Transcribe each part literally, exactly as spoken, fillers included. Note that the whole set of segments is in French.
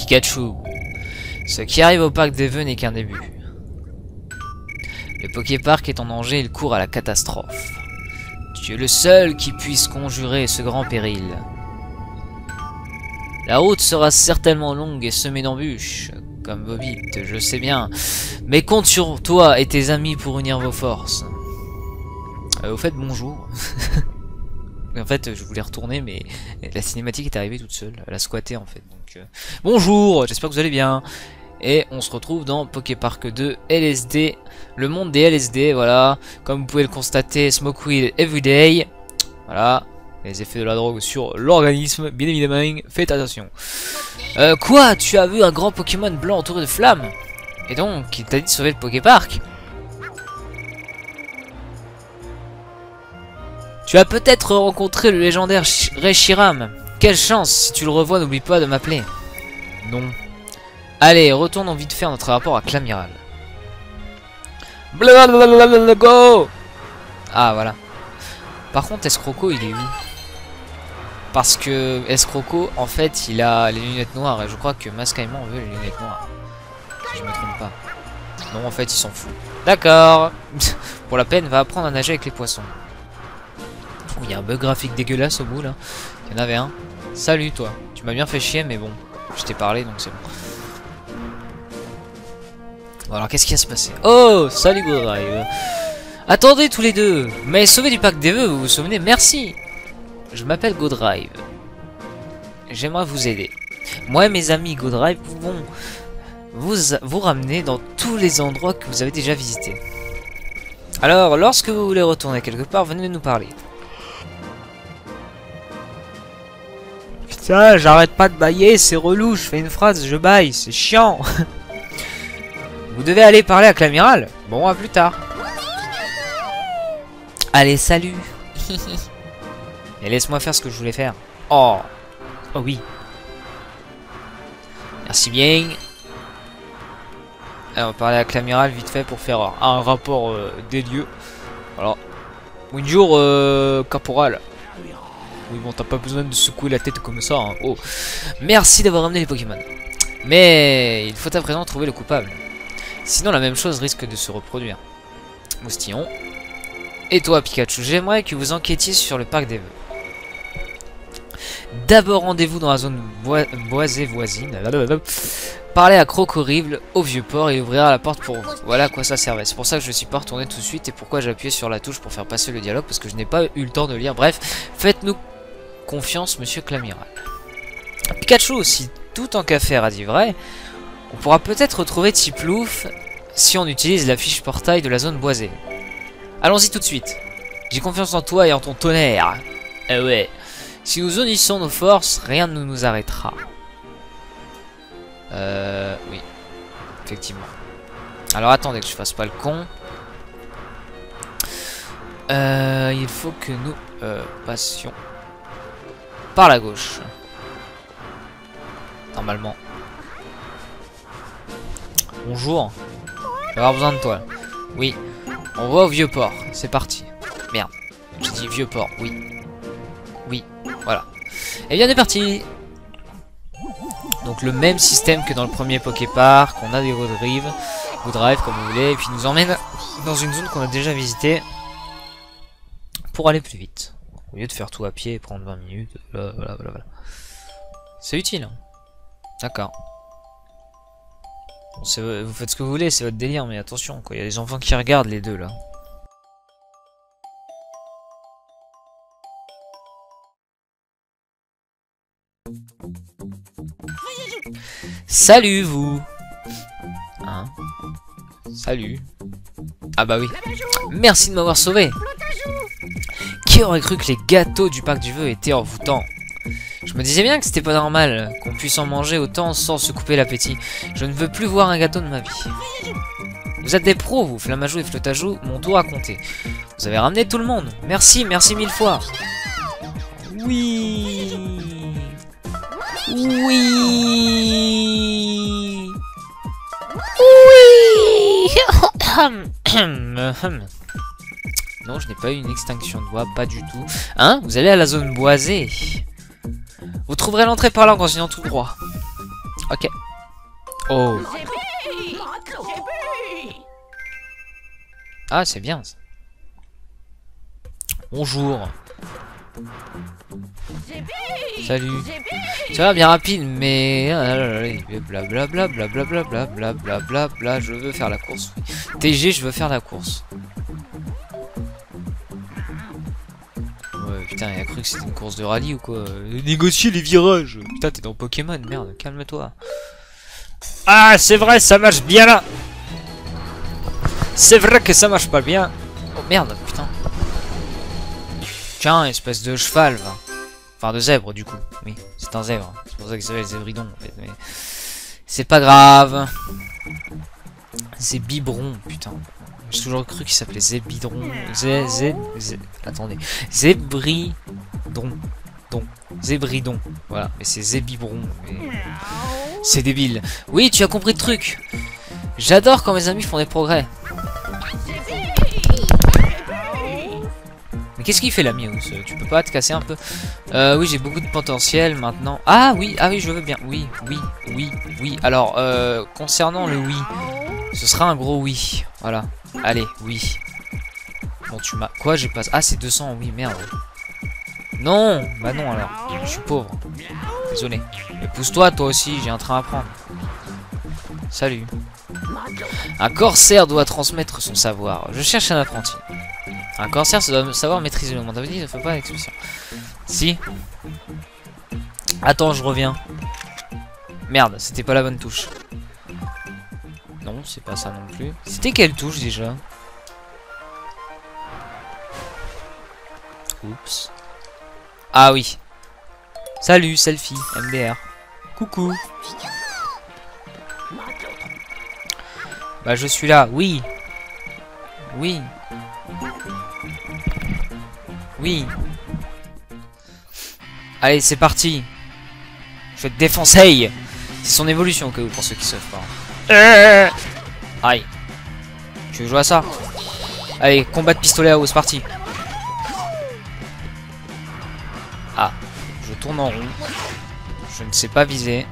Pikachu. Ce qui arrive au parc des vœux n'est qu'un début. Le Poképark est en danger, il court à la catastrophe. Tu es le seul qui puisse conjurer ce grand péril. La route sera certainement longue et semée d'embûches, comme Bobbitt, je sais bien. Mais compte sur toi et tes amis pour unir vos forces. Euh, au fait, bonjour. En fait, je voulais retourner, mais la cinématique est arrivée toute seule. Elle a squatté, en fait. Donc, euh... bonjour, j'espère que vous allez bien. Et on se retrouve dans Poképark deux L S D. Le monde des L S D, voilà. Comme vous pouvez le constater, smoke weed everyday. Voilà. Les effets de la drogue sur l'organisme, bien évidemment. Faites attention. Euh, quoi? Tu as vu un grand Pokémon blanc entouré de flammes? Et donc, il t'a dit de sauver le Poképark? Tu as peut-être rencontré le légendaire Reshiram. Quelle chance, si tu le revois, n'oublie pas de m'appeler. Non. Allez, retournons vite faire notre rapport à Clamiral. Blablabla, go. Ah, voilà. Par contre, Escroco, il est où? Parce que Escroco, en fait, il a les lunettes noires. Et je crois que Mascaïman veut les lunettes noires. Si je me trompe pas. Non, en fait, il s'en fout. D'accord. Pour la peine, va apprendre à nager avec les poissons. Il y a un bug graphique dégueulasse au bout là. Il y en avait un. Salut toi. Tu m'as bien fait chier mais bon. Je t'ai parlé donc c'est bon. Bon alors qu'est-ce qui va se passer? Oh salut Godrive. Attendez tous les deux. Mais sauvé du parc des vœux, vous vous souvenez? Merci. Je m'appelle Godrive. J'aimerais vous aider. Moi et mes amis Godrive pouvons vous, vous ramener dans tous les endroits que vous avez déjà visités. Alors lorsque vous voulez retourner quelque part, venez nous parler. Putain, j'arrête pas de bailler, c'est relou, je fais une phrase, je baille, c'est chiant. Vous devez aller parler à Clamiral. Bon, à plus tard. Allez, salut. Et laisse-moi faire ce que je voulais faire. Oh. Oh oui. Merci bien. Alors, on va parler à Clamiral vite fait pour faire un rapport euh, des lieux. Voilà. Bonjour, euh, caporal. Oui bon, t'as pas besoin de secouer la tête comme ça, hein. Oh. Merci d'avoir ramené les Pokémon. Mais il faut à présent trouver le coupable. Sinon la même chose risque de se reproduire. Moustillon. Et toi Pikachu, j'aimerais que vous enquêtiez sur le parc des vœux. D'abord rendez-vous dans la zone boi boisée voisine. Parlez à Crocorible au vieux port et il ouvrira la porte pour vous. Voilà à quoi ça servait. C'est pour ça que je suis pas retourné tout de suite et pourquoi j'ai appuyé sur la touche pour faire passer le dialogue parce que je n'ai pas eu le temps de lire. Bref, faites-nous confiance, monsieur Clamiral. Pikachu, si tout en qu'à faire a dit vrai, on pourra peut-être retrouver Tiplouf si on utilise la fiche portail de la zone boisée. Allons-y tout de suite. J'ai confiance en toi et en ton tonnerre. Eh ouais. Si nous unissons nos forces, rien ne nous arrêtera. Euh... Oui. Effectivement. Alors attendez que je fasse pas le con. Euh... Il faut que nous euh, passions par la gauche. Normalement. Bonjour. Je vais avoir besoin de toi. Oui. On va au vieux port. C'est parti. Merde. J'ai dit vieux port. Oui. Oui. Voilà. Et bien on est parti. Donc le même système que dans le premier Poképark. On a des Godrive. Godrive comme vous voulez. Et puis il nous emmène dans une zone qu'on a déjà visitée. Pour aller plus vite. Au lieu de faire tout à pied et prendre vingt minutes. Voilà, voilà, voilà. C'est utile. Hein. D'accord. Bon, vous faites ce que vous voulez, c'est votre délire, mais attention, quoi. Il y a des enfants qui regardent les deux là. Salut vous. Hein? Salut. Ah bah oui. Merci de m'avoir sauvé. Qui aurait cru que les gâteaux du parc du vœu étaient envoûtants? Je me disais bien que c'était pas normal qu'on puisse en manger autant sans se couper l'appétit. Je ne veux plus voir un gâteau de ma vie. Vous êtes des pros, vous, Flammajou et Flottajou, mon tour à compter. Vous avez ramené tout le monde. Merci, merci mille fois. Oui. Oui. Oui. Non, je n'ai pas eu une extinction de voix, pas du tout. Hein? Vous allez à la zone boisée. Vous trouverez l'entrée par là en continuant tout droit. Ok. Oh. Ah, c'est bien ça. Bonjour. Salut. Ça va bien rapide, mais blablabla, blablabla, blablabla, blablabla. Je veux faire la course. T G, je veux faire la course. Ouais, putain, il a cru que c'était une course de rallye ou quoi. Négocier les virages. Putain, t'es dans Pokémon, merde, calme-toi. Ah, c'est vrai, ça marche bien là. C'est vrai que ça marche pas bien. Oh merde, putain. Tiens, espèce de cheval, va. Enfin de zèbre du coup. Oui, c'est un zèbre. C'est pour ça qu'il s'appelle Zébridon en fait. Mais c'est pas grave. C'est biberon, putain. J'ai toujours cru qu'il s'appelait Zébidron. Zé, zé, zé. Attendez. Zébridon. Donc. Zébridon. Voilà. Mais c'est Zébibron. Mais... c'est débile. Oui, tu as compris le truc. J'adore quand mes amis font des progrès. Mais qu'est-ce qu'il fait la Miaus? Tu peux pas te casser un peu? euh, Oui, j'ai beaucoup de potentiel maintenant. Ah oui, ah oui, je veux bien. Oui, oui, oui, oui. Alors, euh, concernant le oui, ce sera un gros oui. Voilà. Allez, oui. Bon, tu m'as... Quoi, j'ai pas... Ah, c'est deux cents, oui, merde. Non. Bah non, alors. Je suis pauvre. Désolé. Mais pousse-toi, toi aussi, j'ai un train à prendre. Salut. Un corsaire doit transmettre son savoir. Je cherche un apprenti. Un corsaire doit savoir maîtriser le monde. Ça veut dire, ça fait pas l'expression. Si. Attends, je reviens. Merde, c'était pas la bonne touche. Non, c'est pas ça non plus. C'était quelle touche déjà? Oups. Ah oui. Salut, selfie, M D R. Coucou. Bah je suis là, oui. Oui. Oui. Allez, c'est parti. Je vais te défoncer. C'est son évolution que vous, pour ceux qui savent pas. Euh Aïe. Tu veux jouer à ça? Allez, combat de pistolet à eau, c'est parti. Ah, je tourne en rond. Je ne sais pas viser.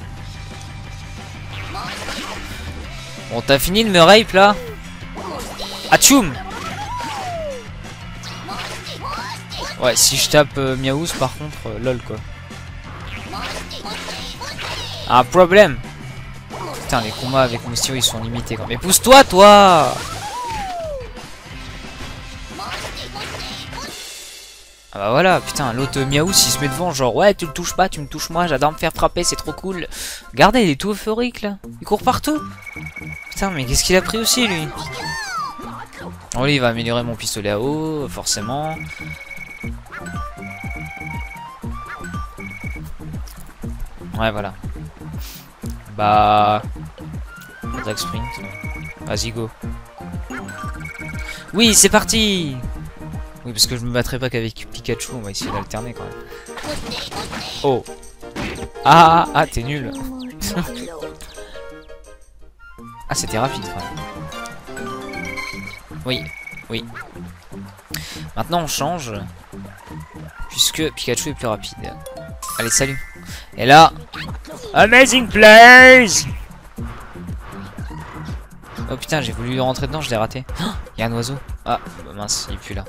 Bon, t'as fini de me rape là? Atchoum! Ouais, si je tape euh, Miaus par contre, euh, lol quoi. Un problème! Putain, les combats avec Moustio ils sont limités quand même. Mais pousse-toi, toi! Ah bah voilà, putain, l'autre Miaus il se met devant, genre ouais, tu le touches pas, tu me touches moi, j'adore me faire frapper, c'est trop cool. Regardez, il est tout euphorique là, il court partout. Putain, mais qu'est-ce qu'il a pris aussi lui? Oh, lui il va améliorer mon pistolet à eau, forcément. Ouais, voilà. Bah. Attaque sprint. Vas-y, go. Oui, c'est parti! Oui, parce que je me battrai pas qu'avec Pikachu, on va essayer d'alterner quand même. Oh! Ah, ah, ah, t'es nul! Ah, c'était rapide quand même. Oui, oui. Maintenant, on change. Puisque Pikachu est plus rapide. Allez, salut! Et là, Amazing Place! Oh putain, j'ai voulu rentrer dedans, je l'ai raté. Il oh, y a un oiseau. Ah, bah mince, il est plus là.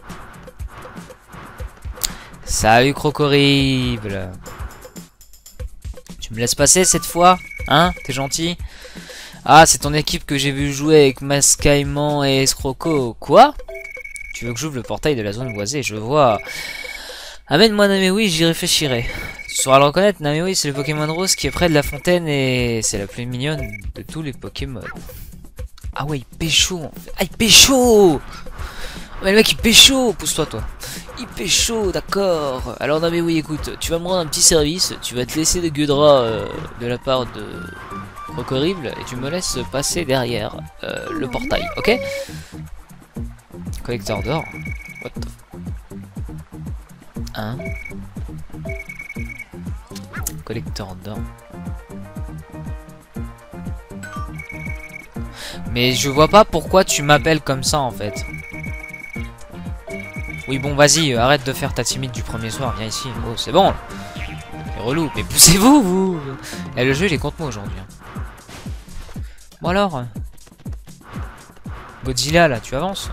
Salut Crocorible. Tu me laisses passer cette fois? Hein? T'es gentil? Ah, c'est ton équipe que j'ai vu jouer avec Mascaïman et Escroco. Quoi? Tu veux que j'ouvre le portail de la zone boisée? Je vois. Amène-moi Namewi, j'y réfléchirai. Tu sauras le reconnaître, Namewi c'est le Pokémon rose qui est près de la fontaine et c'est la plus mignonne de tous les Pokémon. Ah ouais, il pécho. Ah, il pécho. Mais le mec il pécho. Pousse-toi toi. Il pécho, d'accord. Alors Namewi, écoute, tu vas me rendre un petit service. Tu vas te laisser des gueudras euh, de la part de Crocorible et tu me laisses passer derrière euh, le portail, ok? Collecteur d'or. What the... Hein? Collecteur d'or. Mais je vois pas pourquoi tu m'appelles comme ça en fait. Oui bon vas-y, arrête de faire ta timide du premier soir, viens ici. Oh c'est bon. C'est relou. Mais poussez-vous, vous. Et le jeu, il est contre moi aujourd'hui. Hein. Bon alors. euh, Godzilla, là, tu avances.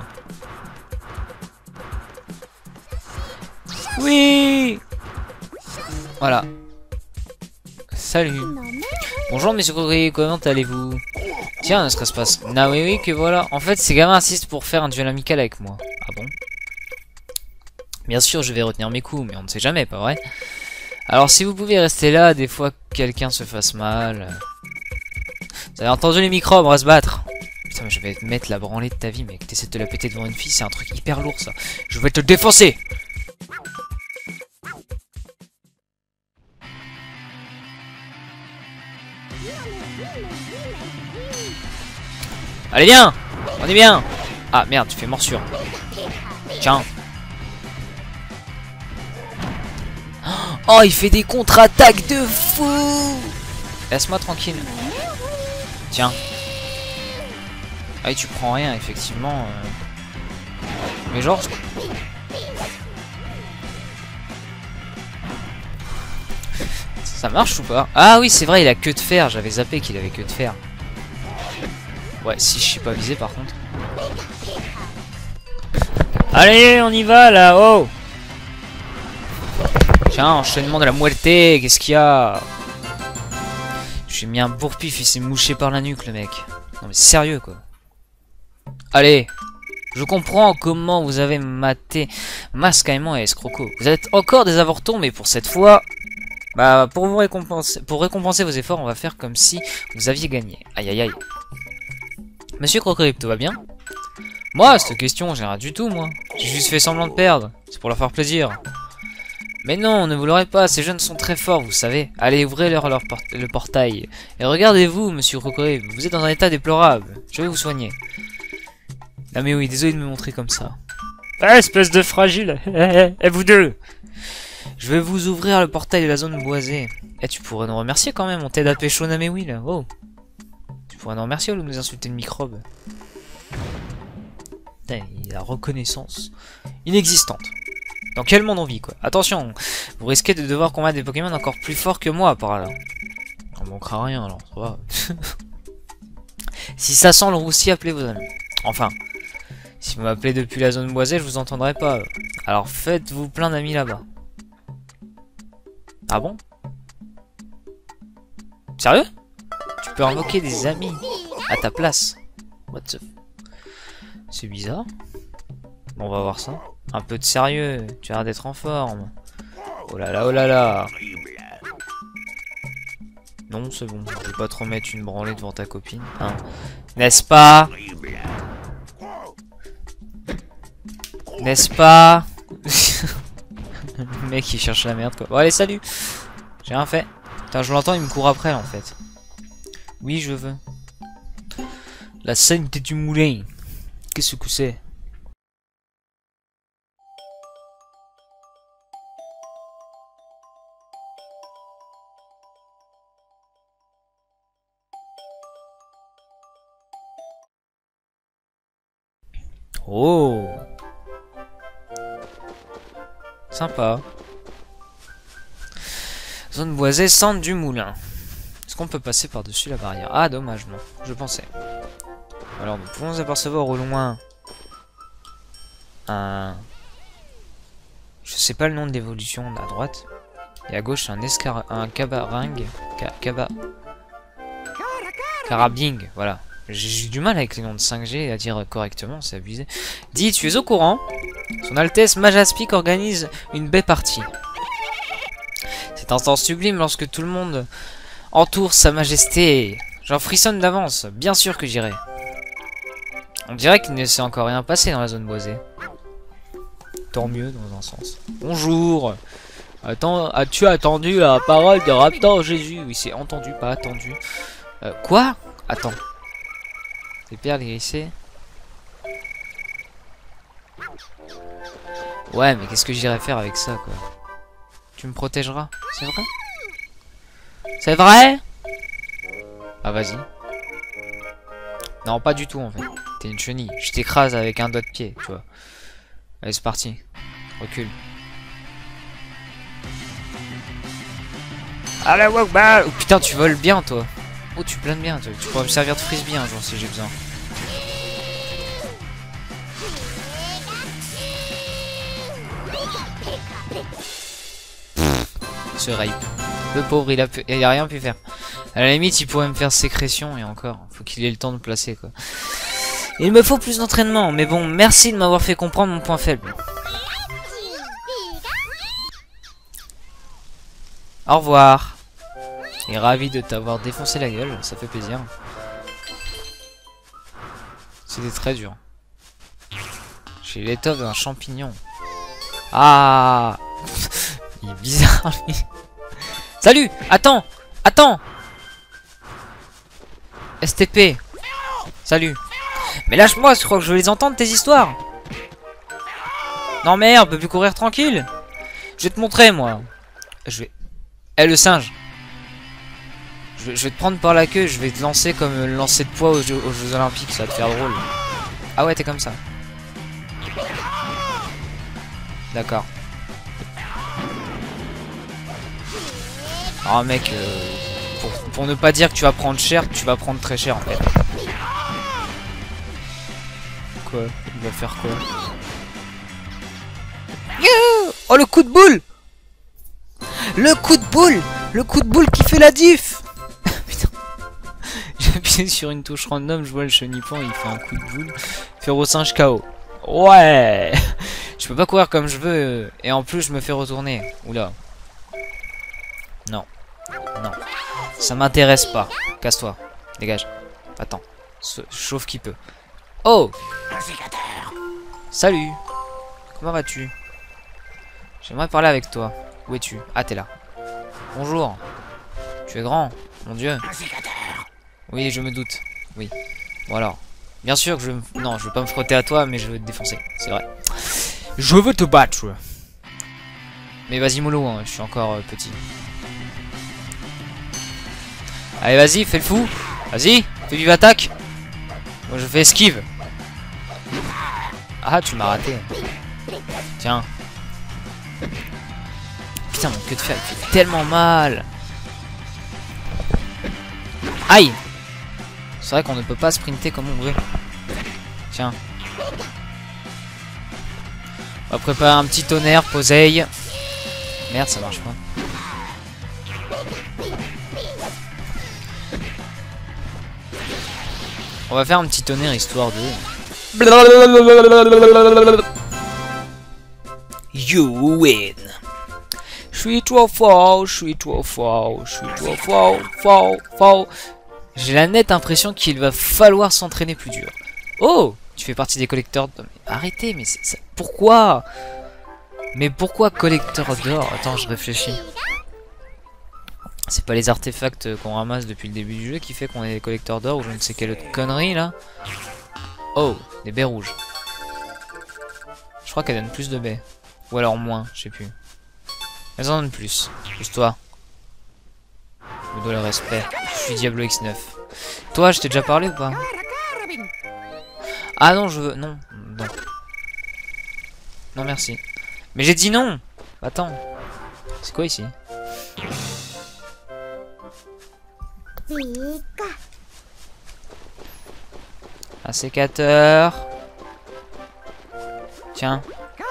Oui. Voilà. Salut. Bonjour, monsieur Crocodile, comment allez-vous? Tiens, ne serait-ce pas... Ah oui, oui, que voilà. En fait, ces gamins insistent pour faire un duel amical avec moi. Ah bon? Bien sûr, je vais retenir mes coups, mais on ne sait jamais, pas vrai? Alors, si vous pouvez rester là, des fois, quelqu'un se fasse mal... Vous avez entendu les microbes, on va se battre. Putain, mais je vais te mettre la branlée de ta vie, mec. T'essaies de te la péter devant une fille, c'est un truc hyper lourd, ça. Je vais te défoncer! Allez, viens! On est bien! Ah, merde, tu fais morsure. Tiens. Oh, il fait des contre-attaques de fou! Laisse-moi tranquille. Tiens. Ah oui, tu prends rien, effectivement. Euh... Mais genre... Ça marche ou pas? Ah oui, c'est vrai, il a queue de fer. J'avais zappé qu'il avait queue de fer. Ouais, si je suis pas visé par contre. Allez, on y va là, oh! Tiens, enchaînement de la muerte, qu'est-ce qu'il y a? J'ai mis un bourre-pif, il s'est mouché par la nuque le mec. Non mais sérieux quoi. Allez, je comprends comment vous avez maté Mascaïman et Escroco. Vous êtes encore des avortons, mais pour cette fois... Bah, pour vous récompenser, pour récompenser vos efforts, on va faire comme si vous aviez gagné. Aïe aïe aïe. Monsieur Crocodile, tout va bien? Moi, cette question, j'ai rien du tout, moi. J'ai juste fait semblant de perdre. C'est pour leur faire plaisir. Mais non, ne vous l'aurez pas, ces jeunes sont très forts, vous savez. Allez, ouvrez-leur leur port le portail. Et regardez-vous, monsieur Crocodile, vous êtes dans un état déplorable. Je vais vous soigner. Ah mais oui, désolé de me montrer comme ça. Ah, espèce de fragile. Et vous deux. Je vais vous ouvrir le portail de la zone boisée. Eh, tu pourrais nous remercier quand même, on t'aide à pécho Namewi là. Oh. Tu pourrais nous remercier au lieu de nous insulter de microbes. Putain, la reconnaissance inexistante. Dans quel monde on vit quoi? Attention, vous risquez de devoir combattre des Pokémon encore plus forts que moi par là. On manquera rien alors, ça va. Si ça sent le roussi, appelez vos amis. Enfin, si vous m'appelez depuis la zone boisée, je vous entendrai pas. Alors faites-vous plein d'amis là-bas. Ah bon? Sérieux? Tu peux invoquer des amis à ta place. What the... C'est bizarre. Bon, on va voir ça. Un peu de sérieux, tu as l'air d'être en forme. Oh là là, oh là là. Non, c'est bon, je vais pas trop mettre une branlée devant ta copine. Hein. N'est-ce pas? N'est-ce pas? Le mec il cherche la merde quoi. Bon allez, salut. J'ai rien fait. Putain, je l'entends, il me court après en fait. Oui, je veux. La scène du moulin. Qu'est-ce que c'est? Oh, sympa. Zone boisée, centre du moulin. Est-ce qu'on peut passer par-dessus la barrière? Ah, dommage, non. Je pensais. Alors, nous pouvons apercevoir au loin un... Je sais pas le nom de l'évolution à droite. Et à gauche, un escar... un cabaringue. Ca... Caba... Carabing, voilà. J'ai du mal avec les noms de cinq G à dire correctement, c'est abusé. Dis, tu es au courant? Son Altesse Majaspic organise une baie partie. C'est un temps sublime lorsque tout le monde entoure sa majesté. J'en frissonne d'avance, bien sûr que j'irai. On dirait qu'il ne s'est encore rien passé dans la zone boisée. Tant mieux dans un sens. Bonjour. Attends, as-tu attendu la parole de Raptor Jésus? Oui, c'est entendu, pas attendu. Euh, quoi? Attends. Les perles hérissées. Ouais, mais qu'est-ce que j'irais faire avec ça, quoi? Tu me protégeras? C'est vrai? C'est vrai? Ah, vas-y. Non, pas du tout, en fait. T'es une chenille. Je t'écrase avec un doigt de pied, tu vois. Allez, c'est parti. Recule. Allez, Wokball. Oh putain, tu voles bien, toi. Oh, tu planes bien, toi. Tu pourrais me servir de frisbee un jour si j'ai besoin. Ce rape. Le pauvre, il a, pu... il a rien pu faire. À la limite, il pourrait me faire sécrétion et encore. Faut qu'il ait le temps de placer, quoi. Il me faut plus d'entraînement, mais bon, merci de m'avoir fait comprendre mon point faible. Au revoir. Et ravi de t'avoir défoncé la gueule, ça fait plaisir. C'était très dur. J'ai l'étoffe d'un champignon. Ah. Il est bizarre, lui. Salut. Attends. Attends. S T P. Salut. Mais lâche-moi, je crois que je veux les entendre, tes histoires. Non merde, on peut plus courir tranquille. Je vais te montrer, moi. Je vais... Eh, le singe. Je vais, je vais te prendre par la queue, je vais te lancer comme le lancer de poids aux Jeux, aux Jeux Olympiques, ça va te faire drôle. Ah ouais, t'es comme ça. D'accord. Ah mec, euh, pour, pour ne pas dire que tu vas prendre cher, tu vas prendre très cher en fait. Quoi? Il va faire quoi? Oh, le coup de boule! Le coup de boule! Le coup de boule qui fait la diff! Putain. J'ai appuyé sur une touche random, je vois le chenipan, il fait un coup de boule. Férocinge K O. Ouais! Je peux pas courir comme je veux, et en plus je me fais retourner. Oula. Non. Non. Ça m'intéresse pas. Casse-toi. Dégage. Attends. Chauffe qui peut. Oh! Salut! Comment vas-tu? J'aimerais parler avec toi. Où es-tu? Ah, t'es là. Bonjour. Tu es grand, mon dieu. Oui, je me doute. Oui. Bon alors. Bien sûr que je... Non, je veux pas me frotter à toi, mais je veux te défoncer. C'est vrai. Je veux te battre. Mais vas-y, mollo, hein, je suis encore euh, petit. Allez, vas-y, fais le fou. Vas-y, fais vive attaque. Moi, je fais esquive. Ah, tu m'as raté. Tiens. Putain, mon queue de fer, il fait tellement mal. Aïe. C'est vrai qu'on ne peut pas sprinter comme on veut. Tiens. On va préparer un petit tonnerre, poseille. Merde, ça marche pas. On va faire un petit tonnerre histoire de... You win. Je suis trop fort, je suis trop fort, je suis trop fort, fort, fort. J'ai la nette impression qu'il va falloir s'entraîner plus dur. Oh, tu fais partie des collecteurs d'or. Arrêtez, mais c'est ça. Pourquoi? Mais pourquoi collecteur d'or? Attends, je réfléchis. C'est pas les artefacts qu'on ramasse depuis le début du jeu qui fait qu'on est des collecteurs d'or ou je ne sais quelle autre connerie là. Oh, des baies rouges. Je crois qu'elles donnent plus de baies. Ou alors moins, je sais plus. Elles en donnent plus. Pousse-toi. Je me dois le respect. Je suis Diablo X neuf. Toi, je t'ai déjà parlé ou pas? Ah non, je veux... Non. Non. Non, merci. Mais j'ai dit non. Attends. C'est quoi ici? Un sécateur. Tiens.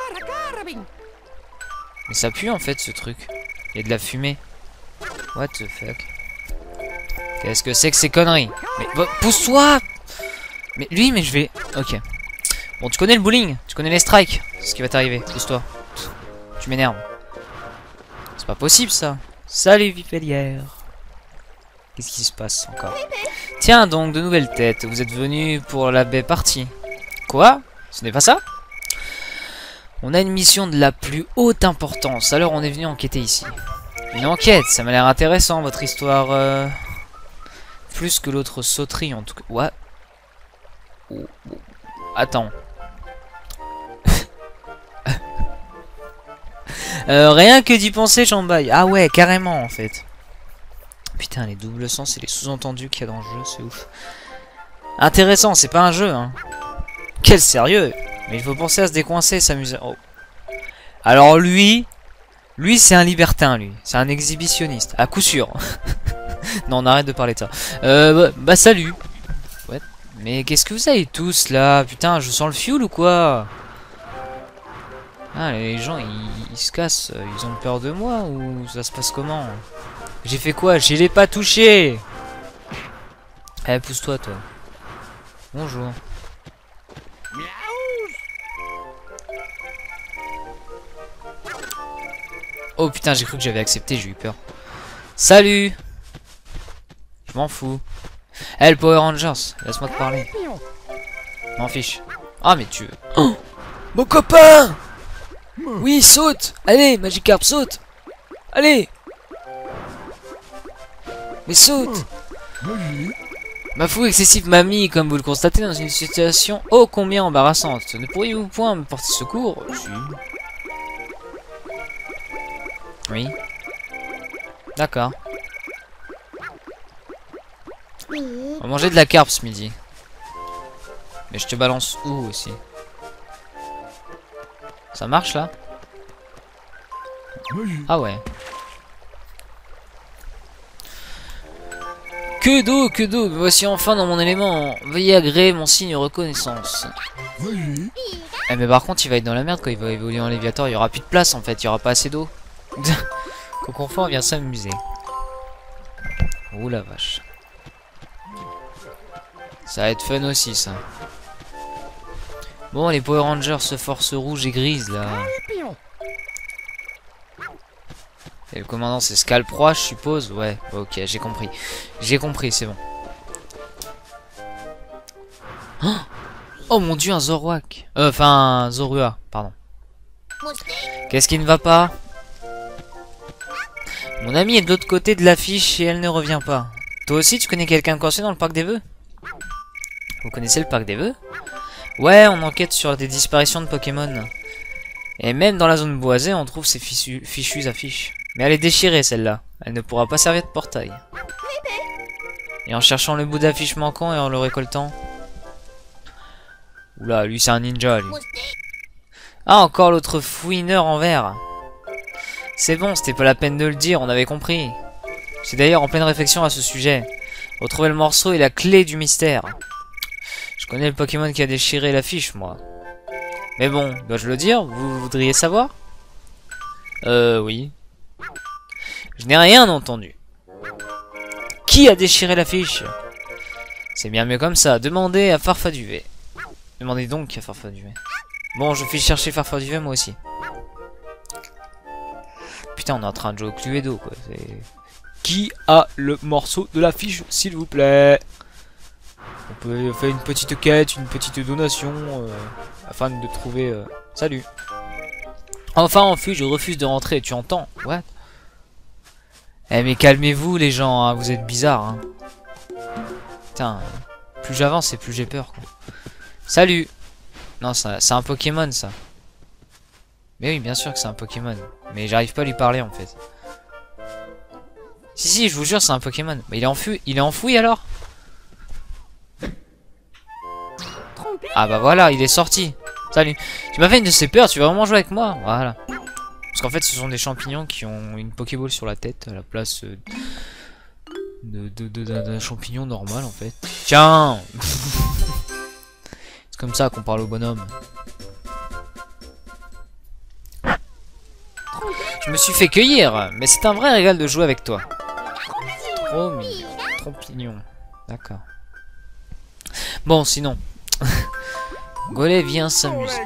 Mais ça pue en fait ce truc. Il y a de la fumée. What the fuck? Qu'est-ce que c'est que ces conneries? Mais bah, pousse-toi! Mais lui, mais je vais... Ok. Bon, tu connais le bowling, tu connais les strikes. C'est ce qui va t'arriver. Pousse-toi. Tu m'énerves. C'est pas possible ça. Salut Vipellière. Qu'est-ce qui se passe encore? Tiens donc, de nouvelles têtes. Vous êtes venus pour la baie partie. Quoi? Ce n'est pas ça? On a une mission de la plus haute importance. Alors on est venu enquêter ici. Une enquête, ça m'a l'air intéressant votre histoire. Euh... Plus que l'autre sauterie en tout cas. What? Oh, oh. Attends. euh, rien que d'y penser, j'en baille. Ah ouais, carrément en fait. Putain, les doubles sens et les sous-entendus qu'il y a dans le jeu, c'est ouf. Intéressant, c'est pas un jeu, hein. Quel sérieux. Mais il faut penser à se décoincer, s'amuser. Oh. Alors lui, Lui, c'est un libertin, lui. C'est un exhibitionniste. À coup sûr. Non, on arrête de parler de ça. Euh, bah, bah salut. Ouais. Mais qu'est-ce que vous avez tous, là? Putain, je sens le fioul ou quoi? Ah, les gens, ils, ils se cassent. Ils ont peur de moi ou ça se passe comment? J'ai fait quoi? Je l'ai pas touché. Eh, pousse-toi, toi. Bonjour. Oh putain, j'ai cru que j'avais accepté, j'ai eu peur. Salut. Je m'en fous. Eh, le Power Rangers, laisse-moi te parler. M'en fiche. Ah, mais tu veux... Oh, mon copain. Oui, saute. Allez, Magikarp, saute. Allez. Mais saute. Ma fou excessive m'a mis, comme vous le constatez, dans une situation ô combien embarrassante. Ne pourriez-vous point me porter secours? Si. Oui. D'accord. On va manger de la carpe ce midi. Mais je te balance où aussi? Ça marche là? Ah ouais. Que d'eau, que d'eau, me voici enfin dans mon élément. Veuillez agréer mon signe reconnaissance. Eh mais par contre il va être dans la merde quand il va évoluer en Léviator, il y aura plus de place en fait, il y aura pas assez d'eau. Coconfort vient s'amuser. Ouh la vache. Ça va être fun aussi ça. Bon, les Power Rangers se force rouge et grise là. Et le commandant c'est Scalproie je suppose. Ouais, ok, j'ai compris. J'ai compris, c'est bon. Oh, oh mon dieu, un Zoroark. Euh, enfin, un Zorua, pardon. Qu'est-ce qui ne va pas? Mon amie est de l'autre côté de l'affiche et elle ne revient pas. Toi aussi, tu connais quelqu'un de coincé dans le parc des vœux? Vous connaissez le parc des vœux? Ouais, on enquête sur des disparitions de Pokémon. Et même dans la zone boisée, on trouve ces fichu fichues affiches. Mais elle est déchirée celle-là. Elle ne pourra pas servir de portail. Et en cherchant le bout d'affiche manquant et en le récoltant... Oula, lui c'est un ninja lui. Ah, encore l'autre fouineur en verre. C'est bon, c'était pas la peine de le dire, on avait compris. J'étais d'ailleurs en pleine réflexion à ce sujet. Retrouver le morceau est la clé du mystère. Je connais le Pokémon qui a déchiré l'affiche, moi. Mais bon, dois-je le dire? Vous voudriez savoir? Euh, oui. Je n'ai rien entendu. Qui a déchiré l'affiche? C'est bien mieux comme ça. Demandez à Farfaduvet. Demandez donc à Farfaduvet. Bon, je fais chercher Farfaduvet moi aussi. Putain, on est en train de jouer au Cluedo, quoi. Qui a le morceau de l'affiche, s'il vous plaît? On peut faire une petite quête, une petite donation, euh, afin de trouver... Euh... Salut. Enfin, enfui, je refuse de rentrer, tu entends? What? Eh mais calmez-vous les gens, hein, vous êtes bizarres. Hein. Putain, plus j'avance et plus j'ai peur. Quoi. Salut. Non, c'est un Pokémon ça. Mais oui, bien sûr que c'est un Pokémon. Mais j'arrive pas à lui parler en fait. Si, si, je vous jure, c'est un Pokémon. Mais il est enfoui, il est enfoui alors? Ah bah voilà, il est sorti. Salut. Tu m'as fait une de ces peurs, tu vas vraiment jouer avec moi? Voilà. Parce qu'en fait, ce sont des champignons qui ont une Pokéball sur la tête à la place euh, de, de, de, de, d'un champignon normal en fait. Tiens. C'est comme ça qu'on parle au bonhomme. Je me suis fait cueillir, mais c'est un vrai régal de jouer avec toi. Trop mignon. Trop mignon. D'accord. Bon, sinon. Golay vient s'amuser.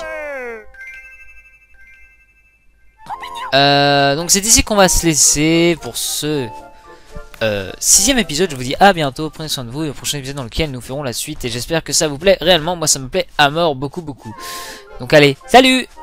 Euh, donc c'est ici qu'on va se laisser pour ce euh, sixième épisode. Je vous dis à bientôt, prenez soin de vous et au prochain épisode dans lequel nous ferons la suite. Et j'espère que ça vous plaît réellement, moi ça me plaît à mort, beaucoup beaucoup. Donc allez, salut!